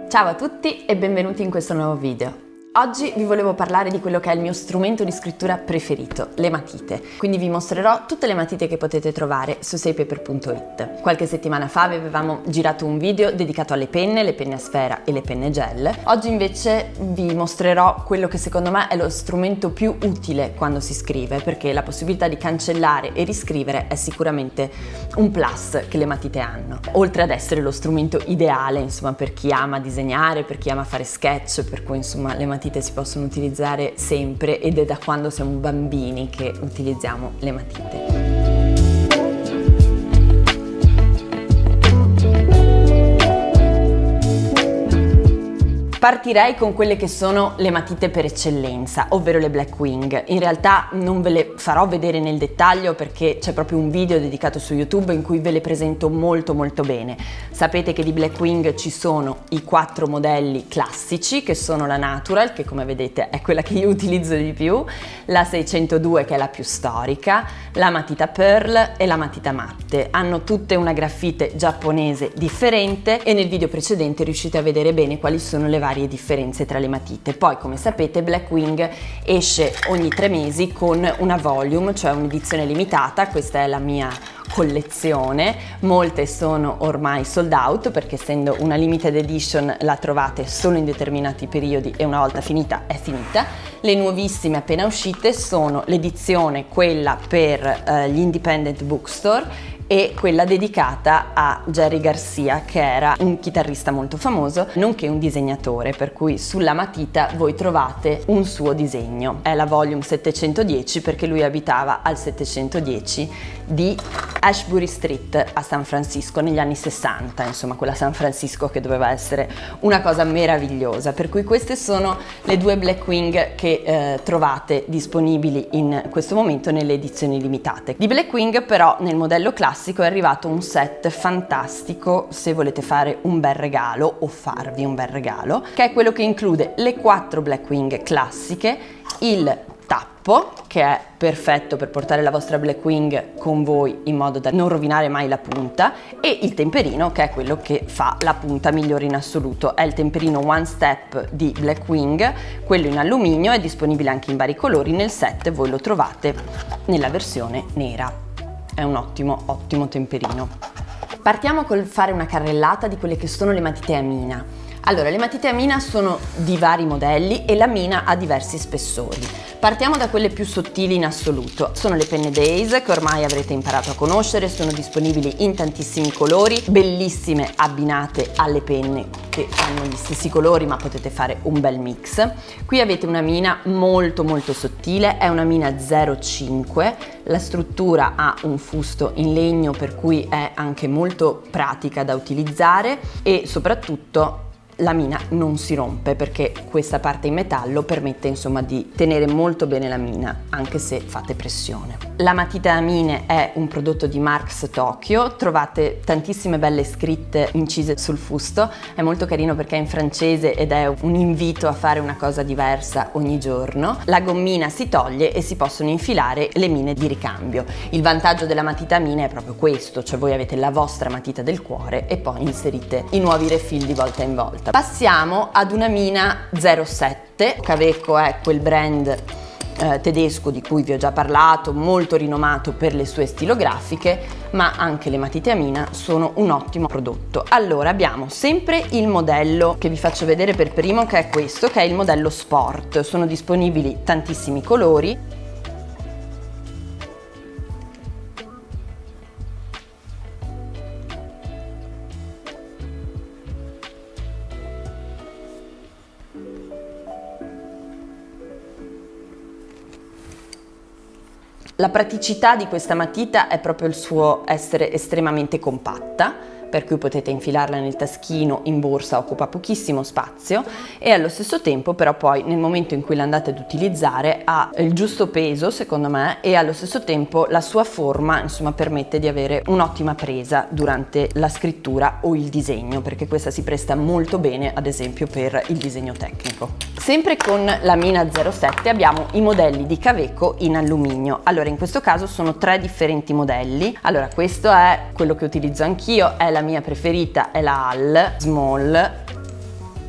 Ciao a tutti e benvenuti in questo nuovo video. Oggi vi volevo parlare di quello che è il mio strumento di scrittura preferito, le matite. Quindi vi mostrerò tutte le matite che potete trovare su seipaper.it. Qualche settimana fa vi avevamo girato un video dedicato alle penne a sfera e le penne gel. Oggi invece vi mostrerò quello che secondo me è lo strumento più utile quando si scrive, perché la possibilità di cancellare e riscrivere è sicuramente un plus che le matite hanno. Oltre ad essere lo strumento ideale, insomma, per chi ama disegnare, per chi ama fare sketch, per cui insomma le matite si possono utilizzare sempre ed è da quando siamo bambini che utilizziamo le matite. Partirei con quelle che sono le matite per eccellenza, ovvero le Blackwing. In realtà non ve le farò vedere nel dettaglio perché c'è proprio un video dedicato su YouTube in cui ve le presento molto bene. Sapete che di Blackwing ci sono i 4 modelli classici, che sono la Natural, che come vedete è quella che io utilizzo di più, la 602 che è la più storica, la matita Pearl e la matita matte. Hanno tutte una grafite giapponese differente e nel video precedente riuscite a vedere bene quali sono le varie differenze tra le matite. Poi, come sapete, Blackwing esce ogni 3 mesi con una volume, cioè un'edizione limitata. Questa è la mia collezione, molte sono ormai sold out perché essendo una limited edition la trovate solo in determinati periodi e una volta finita è finita. Le nuovissime appena uscite sono l'edizione quella per gli independent bookstore e quella dedicata a Jerry Garcia, che era un chitarrista molto famoso nonché un disegnatore, per cui sulla matita voi trovate un suo disegno. È la volume 710 perché lui abitava al 710 di Ashbury Street a San Francisco negli anni 60, insomma quella San Francisco che doveva essere una cosa meravigliosa. Per cui queste sono le 2 Blackwing che trovate disponibili in questo momento nelle edizioni limitate. Di Blackwing però nel modello classico è arrivato un set fantastico se volete fare un bel regalo o farvi un bel regalo, che è quello che include le 4 Blackwing classiche, il tappo che è perfetto per portare la vostra Blackwing con voi in modo da non rovinare mai la punta, e il temperino che è quello che fa la punta migliore in assoluto. È il temperino One Step di Blackwing, quello in alluminio, è disponibile anche in vari colori. Nel set voi lo trovate nella versione nera. È un ottimo temperino. Partiamo col fare una carrellata di quelle che sono le matite a mina. Allora, le matite a mina sono di vari modelli e la mina ha diversi spessori. Partiamo da quelle più sottili in assoluto. Sono le penne Days, che ormai avrete imparato a conoscere, sono disponibili in tantissimi colori, bellissime abbinate alle penne che hanno gli stessi colori, ma potete fare un bel mix. Qui avete una mina molto sottile, è una mina 0,5, la struttura ha un fusto in legno per cui è anche molto pratica da utilizzare e soprattutto la mina non si rompe perché questa parte in metallo permette insomma di tenere molto bene la mina anche se fate pressione. La matita a mine è un prodotto di Marks Tokyo, trovate tantissime belle scritte incise sul fusto, è molto carino perché è in francese ed è un invito a fare una cosa diversa ogni giorno. La gommina si toglie e si possono infilare le mine di ricambio. Il vantaggio della matita a mine è proprio questo, cioè voi avete la vostra matita del cuore e poi inserite i nuovi refill di volta in volta. Passiamo ad una mina 07, Kaweco è quel brand tedesco di cui vi ho già parlato, molto rinomato per le sue stilografiche, ma anche le matite a mina sono un ottimo prodotto. Allora abbiamo sempre il modello che vi faccio vedere per primo, che è questo, che è il modello Sport. Sono disponibili tantissimi colori. La praticità di questa matita è proprio il suo essere estremamente compatta, per cui potete infilarla nel taschino, in borsa, occupa pochissimo spazio e allo stesso tempo però poi nel momento in cui l'andate ad utilizzare ha il giusto peso secondo me e allo stesso tempo la sua forma insomma permette di avere un'ottima presa durante la scrittura o il disegno, perché questa si presta molto bene ad esempio per il disegno tecnico. Sempre con la Mina 07 abbiamo i modelli di Kaweco in alluminio. Allora in questo caso sono 3 differenti modelli. Allora questo è quello che utilizzo anch'io, è la mia preferita, è la HAL Small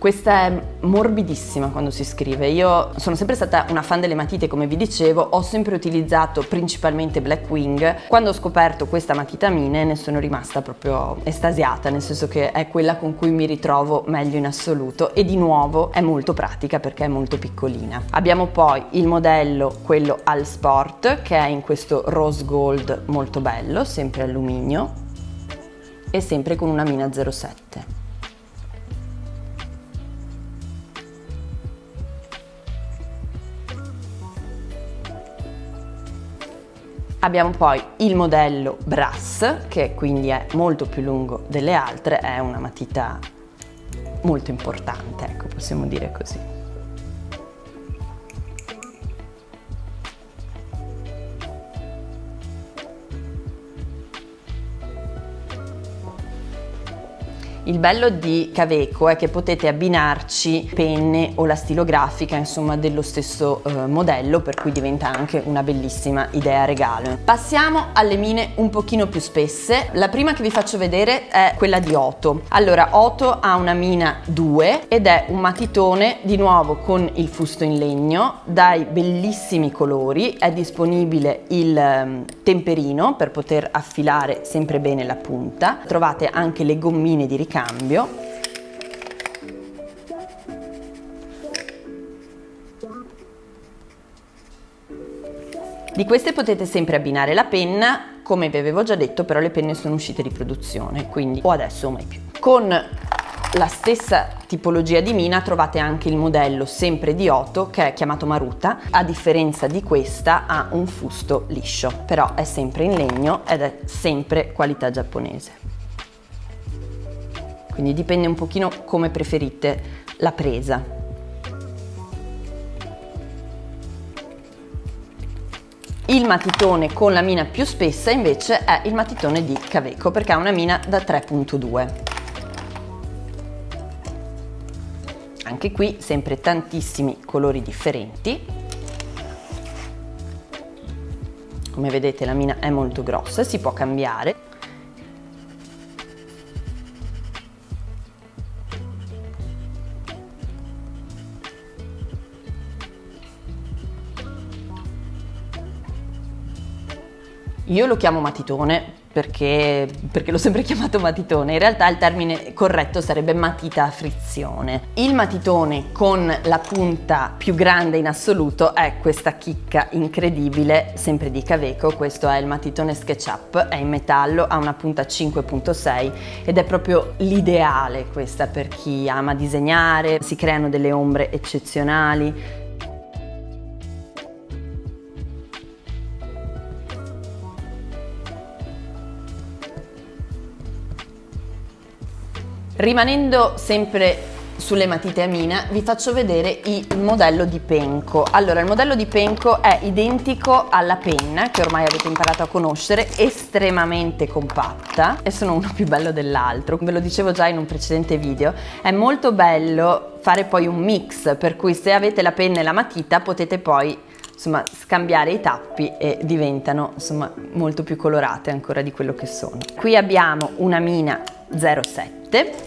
Questa è morbidissima quando si scrive. Io sono sempre stata una fan delle matite, come vi dicevo, ho sempre utilizzato principalmente Blackwing. Quando ho scoperto questa matita Mine ne sono rimasta proprio estasiata, nel senso che è quella con cui mi ritrovo meglio in assoluto e di nuovo è molto pratica perché è molto piccolina. Abbiamo poi il modello, quello al sport, che è in questo rose gold molto bello, sempre alluminio e sempre con una mina 07. Abbiamo poi il modello Brass, che quindi è molto più lungo delle altre, è una matita molto importante, ecco, possiamo dire così. Il bello di Kaweco è che potete abbinarci penne o la stilografica, insomma, dello stesso modello, per cui diventa anche una bellissima idea regalo. Passiamo alle mine un pochino più spesse. La prima che vi faccio vedere è quella di Oto. Allora, Oto ha una mina 2 ed è un matitone di nuovo con il fusto in legno, dai bellissimi colori. È disponibile il temperino per poter affilare sempre bene la punta. Trovate anche le gommine di ricambio. Di queste potete sempre abbinare la penna, come vi avevo già detto, però le penne sono uscite di produzione, quindi o adesso o mai più. Con la stessa tipologia di mina trovate anche il modello sempre di Oto, che è chiamato Maruta. A differenza di questa ha un fusto liscio, però è sempre in legno ed è sempre qualità giapponese. Quindi dipende un pochino come preferite la presa. Il matitone con la mina più spessa invece è il matitone di Kaweco, perché ha una mina da 3.2. Anche qui sempre tantissimi colori differenti. Come vedete la mina è molto grossa, si può cambiare. Io lo chiamo matitone perché l'ho sempre chiamato matitone, in realtà il termine corretto sarebbe matita a frizione. Il matitone con la punta più grande in assoluto è questa chicca incredibile, sempre di Kaweco. Questo è il matitone SketchUp, è in metallo, ha una punta 5.6 ed è proprio l'ideale questa per chi ama disegnare, si creano delle ombre eccezionali. Rimanendo sempre sulle matite a mina, vi faccio vedere il modello di Penco. Allora, il modello di Penco è identico alla penna, che ormai avete imparato a conoscere, estremamente compatta e sono uno più bello dell'altro. Ve lo dicevo già in un precedente video, è molto bello fare poi un mix, per cui se avete la penna e la matita potete poi insomma scambiare i tappi e diventano insomma molto più colorate ancora di quello che sono. Qui abbiamo una mina 07.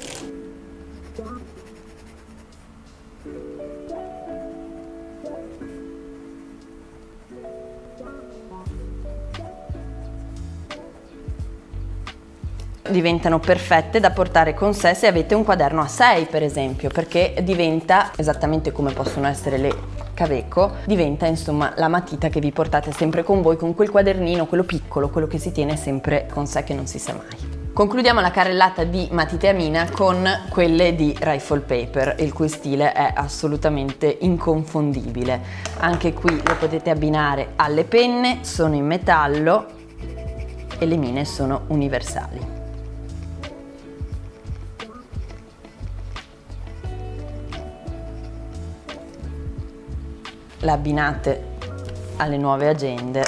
Diventano perfette da portare con sé se avete un quaderno A6 per esempio, perché diventa esattamente come possono essere le Kaweco, diventa insomma la matita che vi portate sempre con voi, con quel quadernino, quello piccolo, quello che si tiene sempre con sé, che non si sa mai. Concludiamo la carrellata di matite a mina con quelle di Rifle Paper, il cui stile è assolutamente inconfondibile. Anche qui le potete abbinare alle penne, sono in metallo e le mine sono universali. La abbinate alle nuove agende.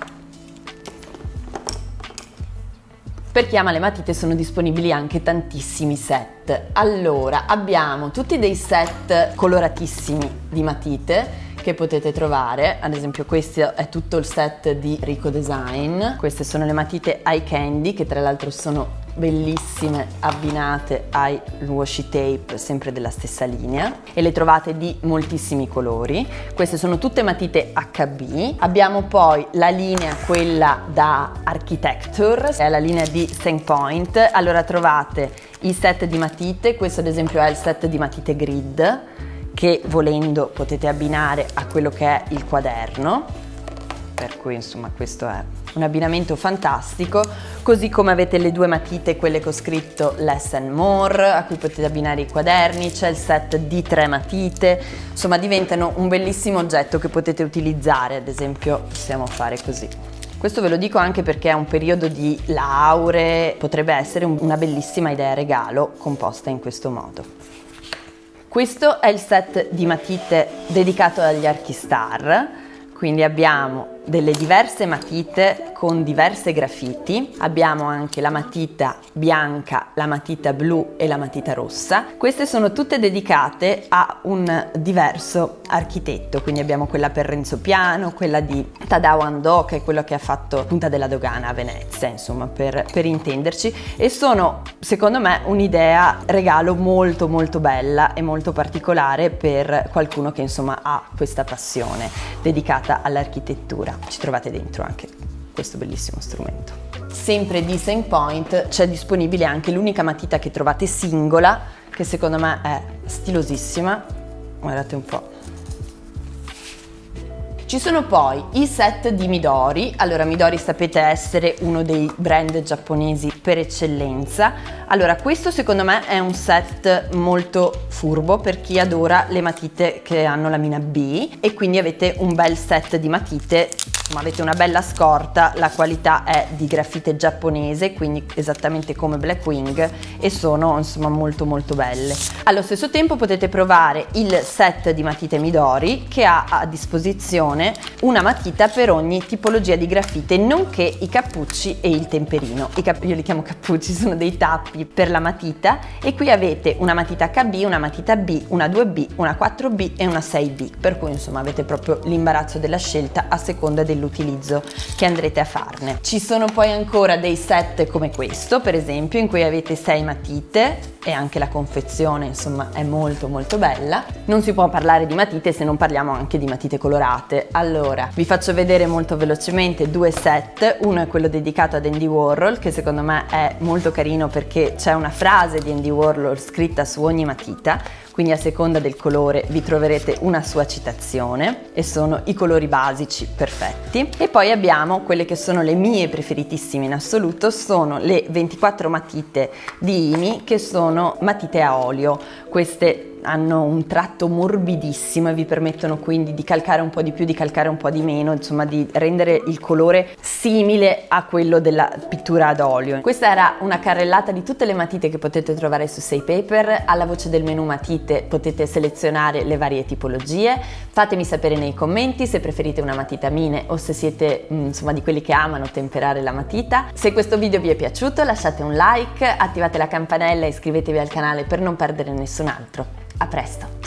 Per chi ama le matite sono disponibili anche tantissimi set. Allora, abbiamo tutti dei set coloratissimi di matite che potete trovare, ad esempio questo è tutto il set di Rico Design. Queste sono le matite Eye Candy, che tra l'altro sono bellissime abbinate ai washi tape sempre della stessa linea e le trovate di moltissimi colori. Queste sono tutte matite HB. Abbiamo poi la linea quella da Architecture, è la linea di SaintPoint. Allora trovate i set di matite, questo ad esempio è il set di matite grid che volendo potete abbinare a quello che è il quaderno, per cui insomma questo è un abbinamento fantastico, così come avete le due matite, quelle che ho scritto Less and More, a cui potete abbinare i quaderni, c'è il set di 3 matite, insomma diventano un bellissimo oggetto che potete utilizzare, ad esempio possiamo fare così. Questo ve lo dico anche perché è un periodo di lauree, potrebbe essere una bellissima idea regalo composta in questo modo. Questo è il set di matite dedicato agli Archistar, quindi abbiamo delle diverse matite con diverse grafiti, abbiamo anche la matita bianca, la matita blu e la matita rossa. Queste sono tutte dedicate a un diverso architetto, quindi abbiamo quella per Renzo Piano, quella di Tadao Andò, che è quello che ha fatto Punta della Dogana a Venezia, insomma per intenderci, e sono secondo me un'idea regalo molto molto bella e molto particolare per qualcuno che insomma ha questa passione dedicata all'architettura. Ci trovate dentro anche questo bellissimo strumento. Sempre di SaintPoint c'è disponibile anche l'unica matita che trovate singola, che secondo me è stilosissima, guardate un po'. Ci sono poi i set di Midori. Allora, Midori sapete essere uno dei brand giapponesi per eccellenza. Allora, questo secondo me è un set molto furbo per chi adora le matite che hanno la mina B, e quindi avete un bel set di matite, ma avete una bella scorta, la qualità è di grafite giapponese, quindi esattamente come Blackwing, e sono insomma molto molto belle. Allo stesso tempo potete provare il set di matite Midori, che ha a disposizione una matita per ogni tipologia di grafite, nonché i cappucci e il temperino. Io li chiamo cappucci, sono dei tappi per la matita, e qui avete una matita HB, una matita B, una 2B, una 4B e una 6B, per cui insomma avete proprio l'imbarazzo della scelta a seconda dell'utilizzo che andrete a farne. Ci sono poi ancora dei set come questo, per esempio, in cui avete 6 matite e anche la confezione insomma è molto molto bella. Non si può parlare di matite se non parliamo anche di matite colorate. Allora, vi faccio vedere molto velocemente 2 set. Uno è quello dedicato ad Andy Warhol, che secondo me è molto carino perché c'è una frase di Andy Warhol scritta su ogni matita, quindi a seconda del colore vi troverete una sua citazione, e sono i colori basici perfetti. E poi abbiamo quelle che sono le mie preferitissime in assoluto, sono le 24 matite di IMI, che sono matite a olio. Queste hanno un tratto morbidissimo e vi permettono quindi di calcare un po' di più, di calcare un po' di meno, insomma di rendere il colore simile a quello della pittura ad olio. Questa era una carrellata di tutte le matite che potete trovare su SeiPaper. Alla voce del menu matite potete selezionare le varie tipologie. Fatemi sapere nei commenti se preferite una matita mine o se siete insomma di quelli che amano temperare la matita. Se questo video vi è piaciuto lasciate un like, attivate la campanella e iscrivetevi al canale per non perdere nessun altro. A presto!